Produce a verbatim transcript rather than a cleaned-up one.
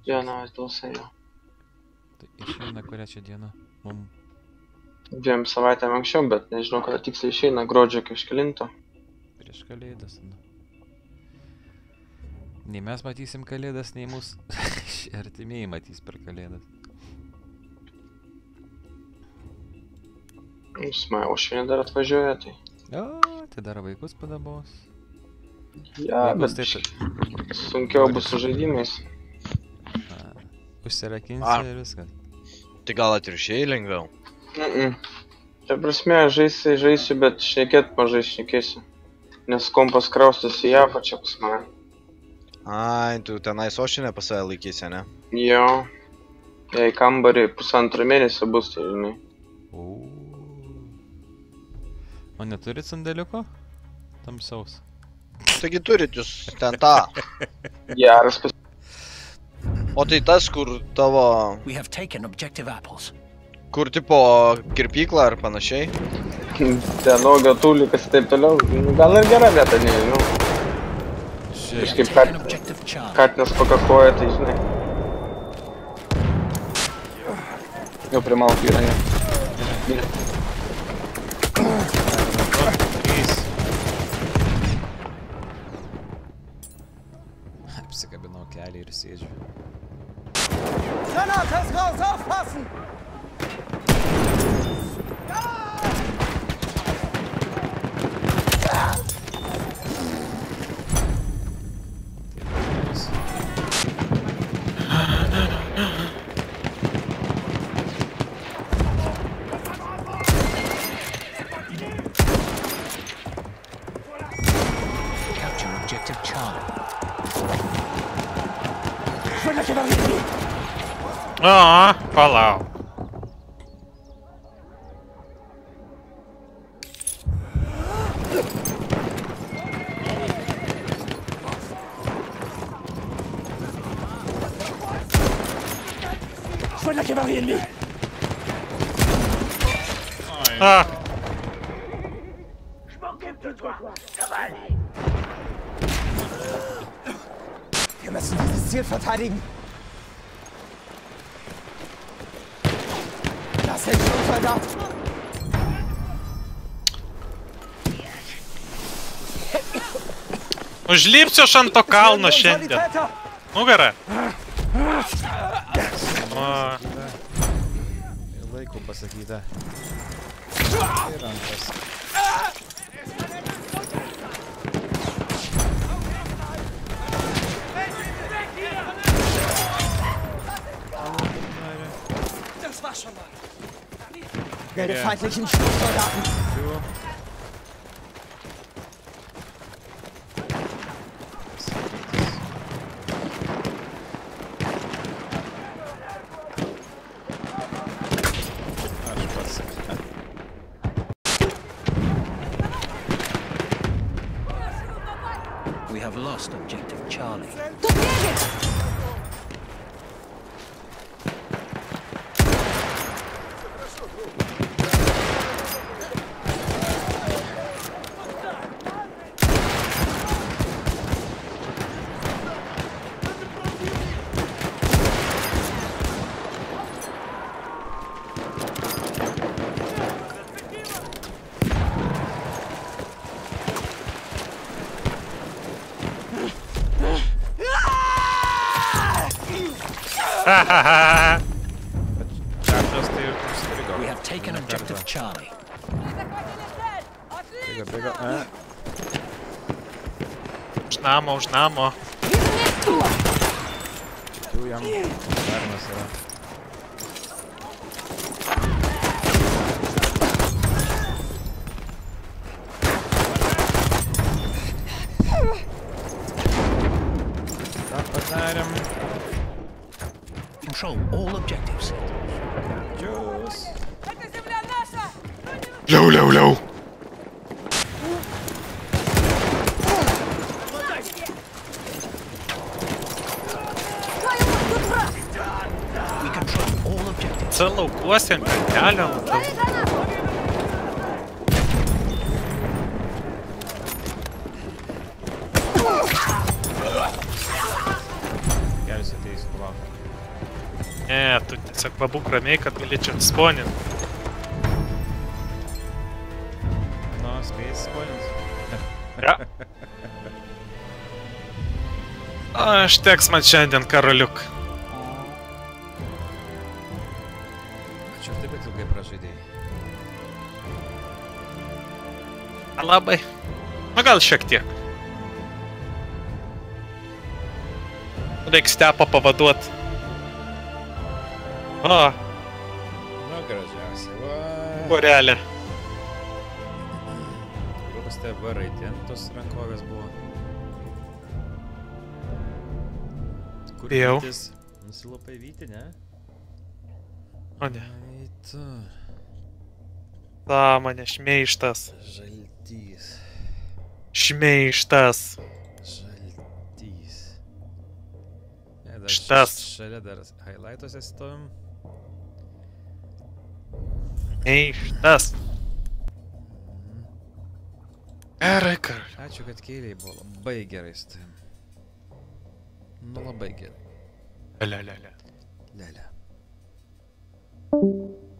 Diena, dėlsai jo. Tai išeina kurią čia dieną? Mum. Dviem savaitėm anksčiau, bet nežinau, kada tiksliai išeina, gruodžio kažkelinto. Prieš kalėdas, nu. Nei mes matysim kalėdas, nei mūsų artimieji matys per kalėdas. Jūs mane uošvienė dar atvažiuoja, tai... O, tai dar vaikus padabos. Ja, bet sunkiau bus su žaidimais. Užsirakinsi ir viskas. Tai gal atvirkščiai lengviau? Mhm. Tai prasme, žaisi, žaisiu, bet šnekėt mažai šnekėsiu. Nes kompas kraustas į Jav, čia pas mane. Ai, tu tenai sošinę pas save laikysi, ne? Jo. Jei kambarį pusantrą mėnesio bus, tai žinai. O. O neturit sandėliuko? Tamsaus. Taigi turit jūs ten tą. Geras pas... O tai tas, kur tavo... Kur tipo kirpykla ar panašiai? Ten ogio tūlikas ir taip toliau. Gal ir gera vieta, nežinau. Kažkaip katinas pakakoja, tai žinai. Jau prie malkų yra, ne. Apsikabinau kelį ir sėdžiu. Granatas raus, aufpassen! Ah, palau. Ah. Wir müssen dieses Ziel verteidigen. Das hält schon, Soldat. Užlipsiu aš ant to kalno šiandien. Nugarą. O. Laiku pasakyta. Ir antras. Das war schon mal. Werde feindlichen Stoßsoldaten. We have lost objective Charlie. We have taken objective Charlie. Bėga, bėga. A. Už namo, už namo. Čikiu jam. Darinas yra. Ką padarėm? Control all objectives. Džius. Liau, liau, liau. We control all objectives. Čia laukuose ant kelio. Geras ateisiu palauk. Ne, tu tiesiog pabūk ramiai, kad galėčiau atsponint. Nu, spėjai sponins. Ja. Aš teks man šiandien, karaliuk. Ačiū, taip pat ilgai pražaidėjai. Labai. Na gal šiek tiek. Reiks Stepą pavaduot. O, Na, gražiausiai, va. porelė. Kokios te varai, ten tos rankovės buvo. Kur Bijau. vytis? Nusilopai vyti, ne? O ne. Ai, tu. Ta mane šmeištas. Žaltys. Šmeištas. Žaltys. Ne, dar Šitas. š- Šalia dar highlightuose stovim. Šmeištas. Gerai, karaliuk. Ačiū, kad kėliai buvo labai gerai su tavim. Nu, labai gerai. Le, le, le. Lelė.